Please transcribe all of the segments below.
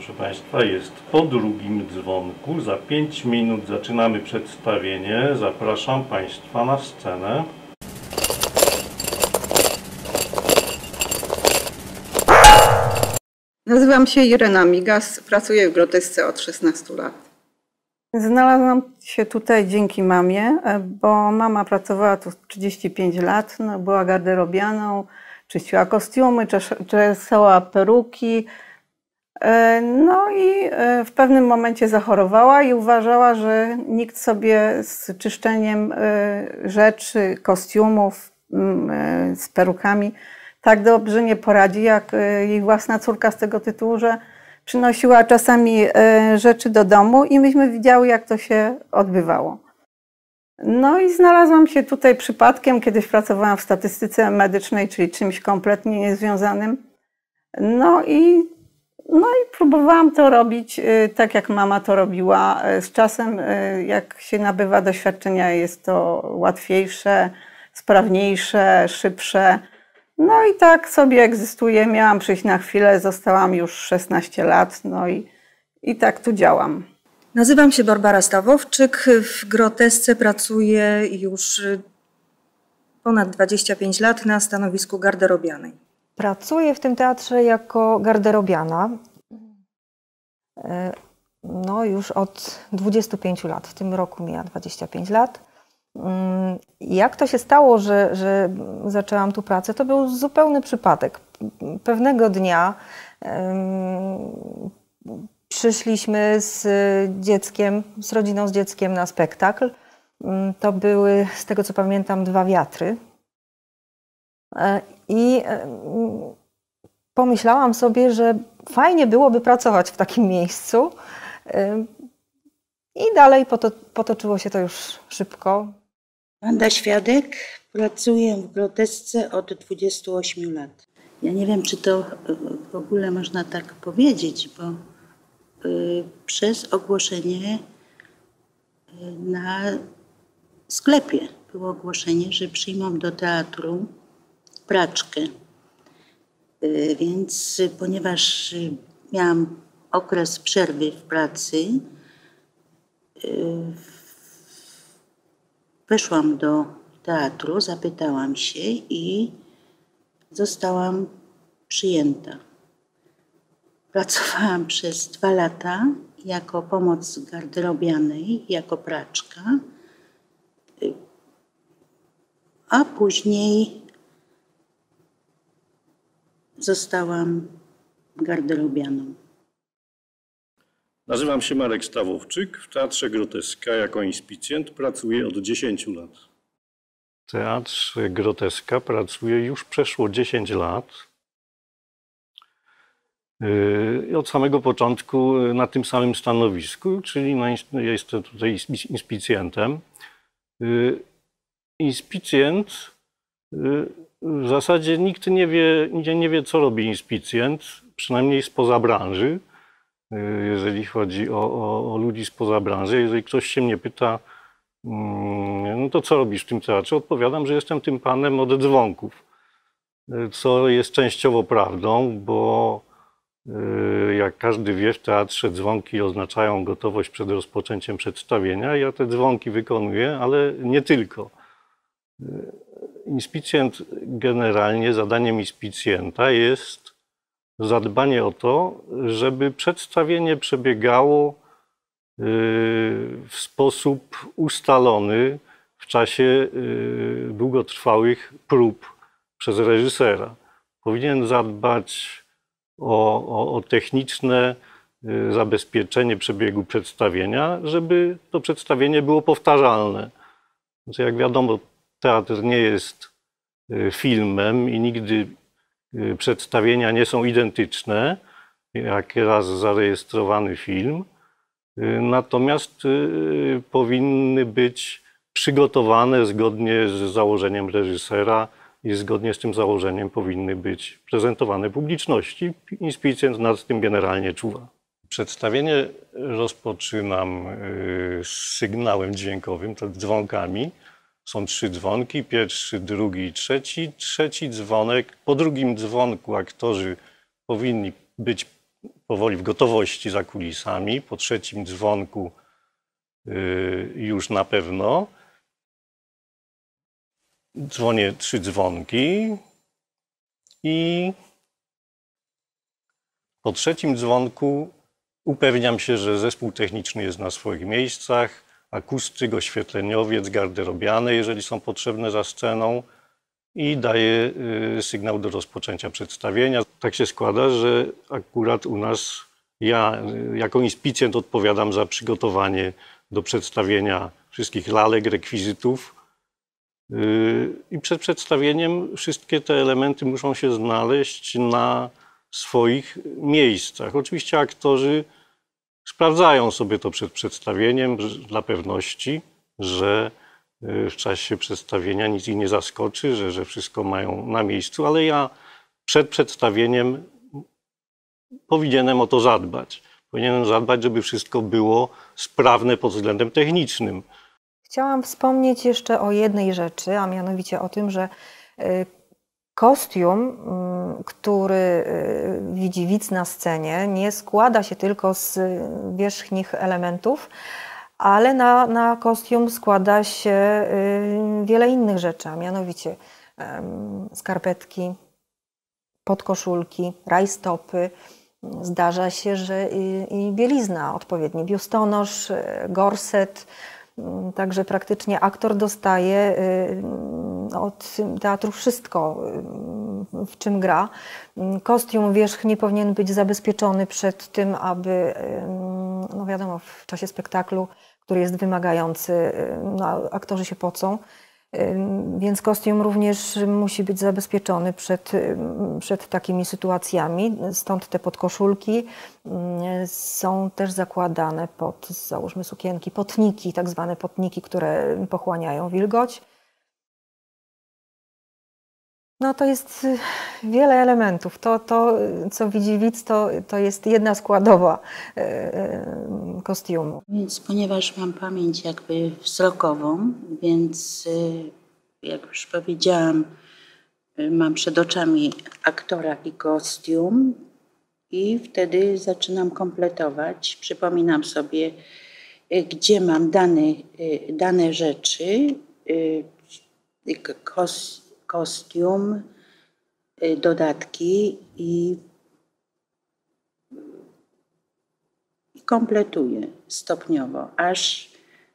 Proszę Państwa, jest po drugim dzwonku. Za 5 minut zaczynamy przedstawienie. Zapraszam Państwa na scenę. Nazywam się Irena Migas, pracuję w grotesce od 16 lat. Znalazłam się tutaj dzięki mamie, bo mama pracowała tu 35 lat, była garderobianą, czyściła kostiumy, czesała peruki. No i w pewnym momencie zachorowała i uważała, że nikt sobie z czyszczeniem rzeczy, kostiumów, z perukami tak dobrze nie poradzi jak jej własna córka, z tego tytułu, że przynosiła czasami rzeczy do domu i myśmy widziały, jak to się odbywało. No i znalazłam się tutaj przypadkiem, kiedyś pracowałam w statystyce medycznej, czyli czymś kompletnie niezwiązanym. No i próbowałam to robić tak, jak mama to robiła. Z czasem, jak się nabywa doświadczenia, jest to łatwiejsze, sprawniejsze, szybsze. No i tak sobie egzystuję. Miałam przyjść na chwilę, zostałam już 16 lat, no i tak tu działam. Nazywam się Barbara Stawowczyk. W grotesce pracuję już ponad 25 lat na stanowisku garderobianej. Pracuję w tym teatrze jako garderobiana już od 25 lat. W tym roku mija 25 lat. Jak to się stało, że zaczęłam tu pracę? To był zupełny przypadek. Pewnego dnia przyszliśmy z dzieckiem, z rodziną, z dzieckiem na spektakl. To były, z tego co pamiętam, 2 wiatry. I pomyślałam sobie, że fajnie byłoby pracować w takim miejscu. I dalej potoczyło się to już szybko. Wanda Świadek, pracuję w grotesce od 28 lat. Ja nie wiem, czy to w ogóle można tak powiedzieć, bo przez ogłoszenie na sklepie było ogłoszenie, że przyjmą do teatru praczkę. Więc ponieważ miałam okres przerwy w pracy, weszłam do teatru, zapytałam się i zostałam przyjęta. Pracowałam przez 2 lata jako pomoc garderobianej, jako praczka, a później zostałam garderobianą. Nazywam się Marek Stawowczyk. W Teatrze Groteska jako inspicjent pracuję od 10 lat. W Teatrze Groteska pracuję już przeszło 10 lat. Od samego początku na tym samym stanowisku, czyli ja jestem tutaj inspicjentem. Inspicjent w zasadzie nikt nie wie, co robi inspicjent, przynajmniej spoza branży. Jeżeli chodzi o ludzi spoza branży, jeżeli ktoś się mnie pyta, no to co robisz w tym teatrze? Odpowiadam, że jestem tym panem od dzwonków, co jest częściowo prawdą, bo jak każdy wie, w teatrze dzwonki oznaczają gotowość przed rozpoczęciem przedstawienia. Ja te dzwonki wykonuję, ale nie tylko. Inspicjent generalnie, zadaniem inspicjenta jest zadbanie o to, żeby przedstawienie przebiegało w sposób ustalony w czasie długotrwałych prób przez reżysera. Powinien zadbać o techniczne zabezpieczenie przebiegu przedstawienia, żeby to przedstawienie było powtarzalne. Znaczy, jak wiadomo, teatr nie jest filmem i nigdy przedstawienia nie są identyczne, jak raz zarejestrowany film, natomiast powinny być przygotowane zgodnie z założeniem reżysera i zgodnie z tym założeniem powinny być prezentowane publiczności. Inspicjent nad tym generalnie czuwa. Przedstawienie rozpoczynam z sygnałem dźwiękowym, to dzwonkami. Są 3 dzwonki, pierwszy, drugi i trzeci. Trzeci dzwonek, po drugim dzwonku aktorzy powinni być powoli w gotowości za kulisami. Po trzecim dzwonku już na pewno. Dzwonię 3 dzwonki i po trzecim dzwonku upewniam się, że zespół techniczny jest na swoich miejscach, akustyk, oświetleniowiec, garderobiany, jeżeli są potrzebne za sceną, i daję sygnał do rozpoczęcia przedstawienia. Tak się składa, że akurat u nas ja jako inspicjent odpowiadam za przygotowanie do przedstawienia wszystkich lalek, rekwizytów. I przed przedstawieniem wszystkie te elementy muszą się znaleźć na swoich miejscach. Oczywiście aktorzy sprawdzają sobie to przed przedstawieniem dla pewności, że w czasie przedstawienia nic ich nie zaskoczy, że wszystko mają na miejscu, ale ja przed przedstawieniem powinienem o to zadbać. Powinienem zadbać, żeby wszystko było sprawne pod względem technicznym. Chciałam wspomnieć jeszcze o jednej rzeczy, a mianowicie o tym, że kostium, który widzi widz na scenie, nie składa się tylko z wierzchnich elementów, ale na kostium składa się wiele innych rzeczy, a mianowicie skarpetki, podkoszulki, rajstopy. Zdarza się, że i bielizna, odpowiedni biustonosz, gorset. Także praktycznie aktor dostaje od teatru wszystko, w czym gra. Kostium wierzchni powinien być zabezpieczony przed tym, aby, no wiadomo, w czasie spektaklu, który jest wymagający, no, aktorzy się pocą, więc kostium również musi być zabezpieczony przed takimi sytuacjami. Stąd te podkoszulki są też zakładane pod, załóżmy, sukienki, potniki, tak zwane potniki, które pochłaniają wilgoć. No to jest wiele elementów. To co widzi widz, to jest jedna składowa kostiumu. Więc ponieważ mam pamięć jakby wzrokową, więc jak już powiedziałam, mam przed oczami aktora i kostium i wtedy zaczynam kompletować. Przypominam sobie, gdzie mam dane rzeczy, kostium, dodatki i kompletuję stopniowo, aż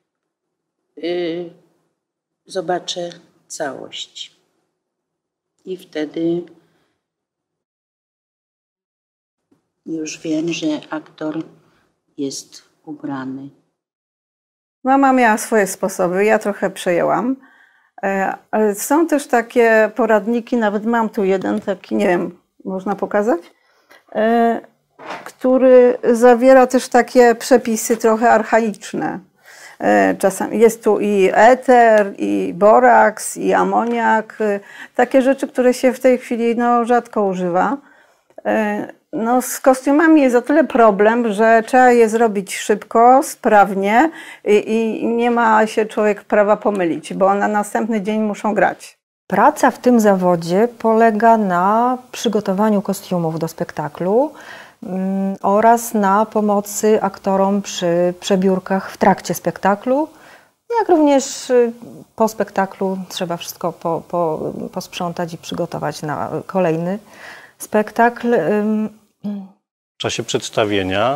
zobaczę całość. I wtedy już wiem, że aktor jest ubrany. Mama miała swoje sposoby, ja trochę przejęłam. Ale są też takie poradniki, nawet mam tu jeden taki, nie wiem, można pokazać, który zawiera też takie przepisy trochę archaiczne. Czasami jest tu i eter, i boraks, i amoniak, takie rzeczy, które się w tej chwili no, rzadko używa. No, z kostiumami jest o tyle problem, że trzeba je zrobić szybko, sprawnie i nie ma się człowiek prawa pomylić, bo na następny dzień muszą grać. Praca w tym zawodzie polega na przygotowaniu kostiumów do spektaklu oraz na pomocy aktorom przy przebiórkach w trakcie spektaklu, jak również po spektaklu trzeba wszystko posprzątać i przygotować na kolejny spektakl. W czasie przedstawienia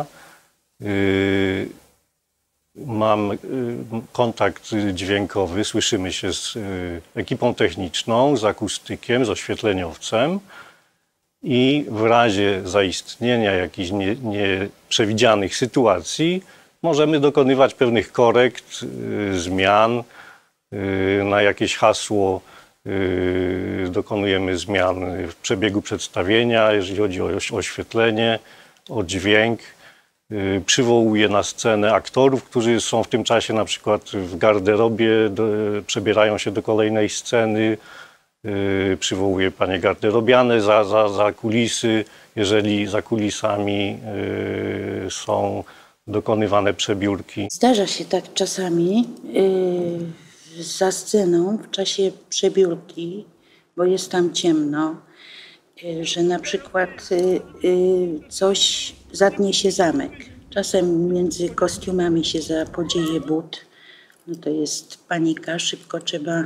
mam kontakt dźwiękowy, słyszymy się z ekipą techniczną, z akustykiem, z oświetleniowcem i w razie zaistnienia jakichś nieprzewidzianych sytuacji możemy dokonywać pewnych korekt, zmian. Na jakieś hasło dokonujemy zmian w przebiegu przedstawienia, jeżeli chodzi o oświetlenie, o dźwięk. Przywołuję na scenę aktorów, którzy są w tym czasie na przykład w garderobie, przebierają się do kolejnej sceny. Przywołuję panie garderobiane za kulisy, jeżeli za kulisami są dokonywane przebiórki. Zdarza się tak czasami za sceną w czasie przebiórki, bo jest tam ciemno, że na przykład coś zatnie się zamek. Czasem między kostiumami się zapodzieje but. No to jest panika, szybko trzeba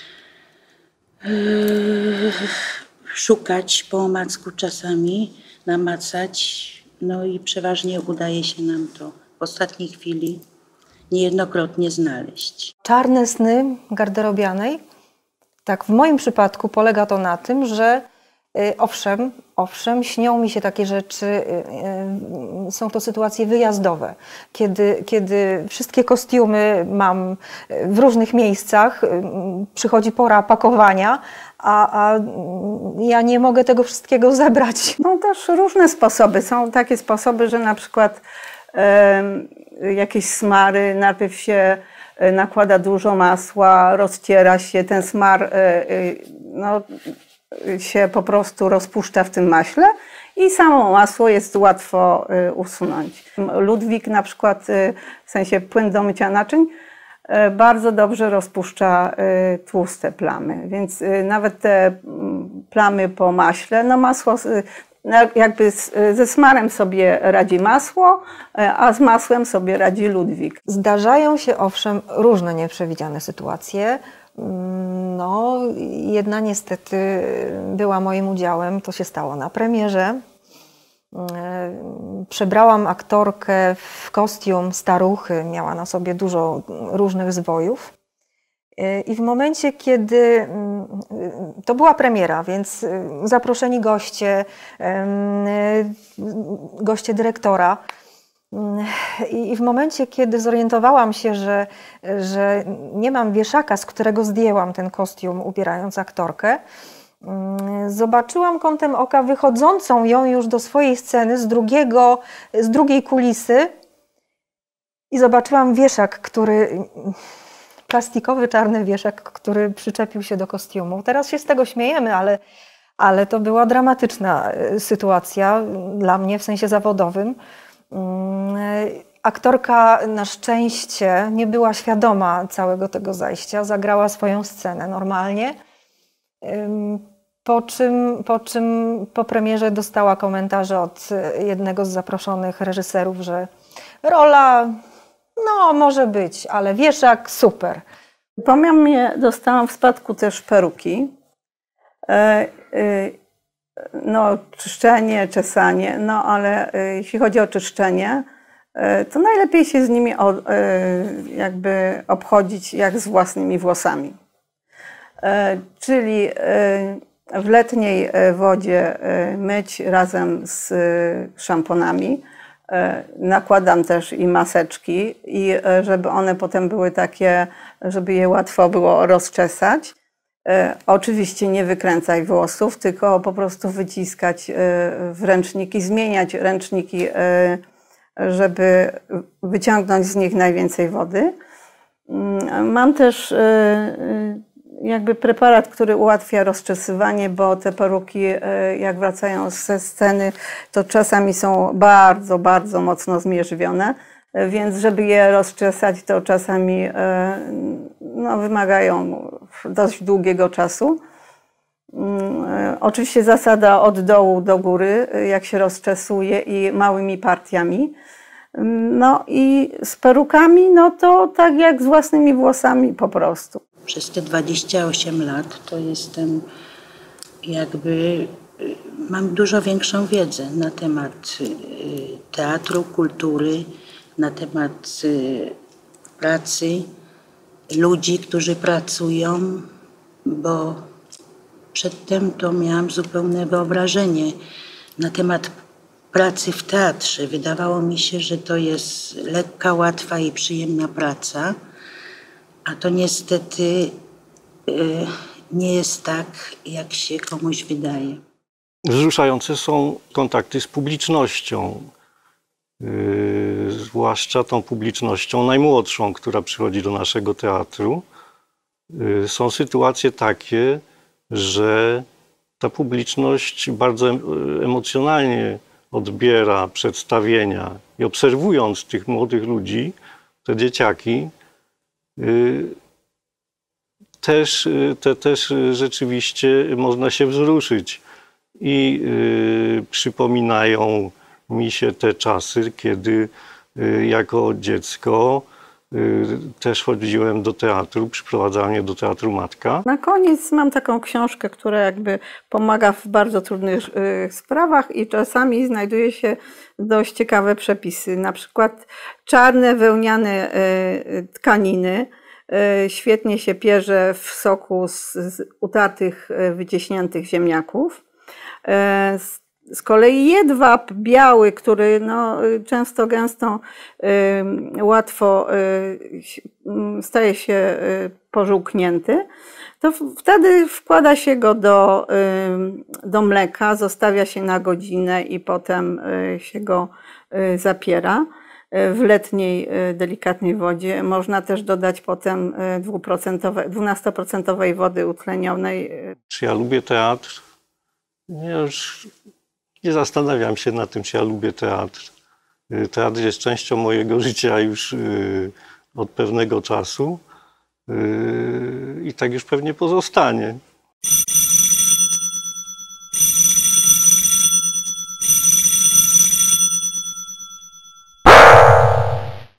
szukać po omacku czasami, namacać. No i przeważnie udaje się nam to w ostatniej chwili niejednokrotnie znaleźć. Czarne sny garderobianej, tak w moim przypadku polega to na tym, że owszem, śnią mi się takie rzeczy, są to sytuacje wyjazdowe, kiedy wszystkie kostiumy mam w różnych miejscach, przychodzi pora pakowania, a ja nie mogę tego wszystkiego zebrać. No też różne sposoby. Są takie sposoby, że na przykład jakieś smary, najpierw się nakłada dużo masła, rozciera się, ten smar no, się po prostu rozpuszcza w tym maśle i samo masło jest łatwo usunąć. Ludwik na przykład, w sensie płyn do mycia naczyń, bardzo dobrze rozpuszcza tłuste plamy, więc nawet te plamy po maśle, no masło jakby ze smarem sobie radzi masło, a z masłem sobie radzi Ludwik. Zdarzają się owszem różne nieprzewidziane sytuacje. No, jedna niestety była moim udziałem, to się stało na premierze. Przebrałam aktorkę w kostium staruchy, miała na sobie dużo różnych zwojów. I w momencie, kiedy to była premiera, więc zaproszeni goście dyrektora, i w momencie, kiedy zorientowałam się, że nie mam wieszaka, z którego zdjęłam ten kostium, ubierając aktorkę, zobaczyłam kątem oka wychodzącą ją już do swojej sceny z drugiej kulisy i zobaczyłam wieszak, plastikowy czarny wieszak, który przyczepił się do kostiumu. Teraz się z tego śmiejemy, ale to była dramatyczna sytuacja dla mnie w sensie zawodowym. Aktorka na szczęście nie była świadoma całego tego zajścia, zagrała swoją scenę normalnie, po czym po premierze dostała komentarze od jednego z zaproszonych reżyserów, że rola no może być, ale wieszak super. Po mamie dostałam w spadku też peruki. No, czyszczenie, czesanie, no ale jeśli chodzi o czyszczenie, to najlepiej się z nimi jakby obchodzić jak z własnymi włosami. Czyli w letniej wodzie myć razem z szamponami. Nakładam też i maseczki, i żeby one potem były takie, żeby je łatwo było rozczesać. Oczywiście nie wykręcać włosów, tylko po prostu wyciskać w ręczniki, zmieniać ręczniki, żeby wyciągnąć z nich najwięcej wody. Mam też jakby preparat, który ułatwia rozczesywanie, bo te peruki jak wracają ze sceny, to czasami są bardzo, bardzo mocno zmierzwione. Więc żeby je rozczesać, to czasami no, wymagają dość długiego czasu. Oczywiście zasada od dołu do góry, jak się rozczesuje i małymi partiami. No i z perukami, no to tak jak z własnymi włosami po prostu. Przez te 28 lat to jestem jakby, mam dużo większą wiedzę na temat teatru, kultury, na temat pracy, ludzi, którzy pracują, bo przedtem to miałam zupełne wyobrażenie na temat pracy w teatrze. Wydawało mi się, że to jest lekka, łatwa i przyjemna praca, a to niestety nie jest tak, jak się komuś wydaje. Wzruszające są kontakty z publicznością. Zwłaszcza tą publicznością najmłodszą, która przychodzi do naszego teatru. Są sytuacje takie, że ta publiczność bardzo emocjonalnie odbiera przedstawienia i obserwując tych młodych ludzi, te dzieciaki, też rzeczywiście można się wzruszyć i przypominają mi się te czasy, kiedy jako dziecko też chodziłem do teatru, przyprowadzała mnie do teatru matka. Na koniec mam taką książkę, która jakby pomaga w bardzo trudnych sprawach i czasami znajduje się dość ciekawe przepisy. Na przykład czarne wełniane tkaniny świetnie się pierze w soku z utartych, wycieśniętych ziemniaków. Z kolei jedwab biały, który no, często, gęsto, łatwo staje się pożółknięty, to wtedy wkłada się go do mleka, zostawia się na godzinę i potem się go zapiera w letniej, delikatnej wodzie. Można też dodać potem 12% wody utlenionej. Czy ja lubię teatr? Ja już nie zastanawiam się nad tym, czy ja lubię teatr. Teatr jest częścią mojego życia już od pewnego czasu i tak już pewnie pozostanie.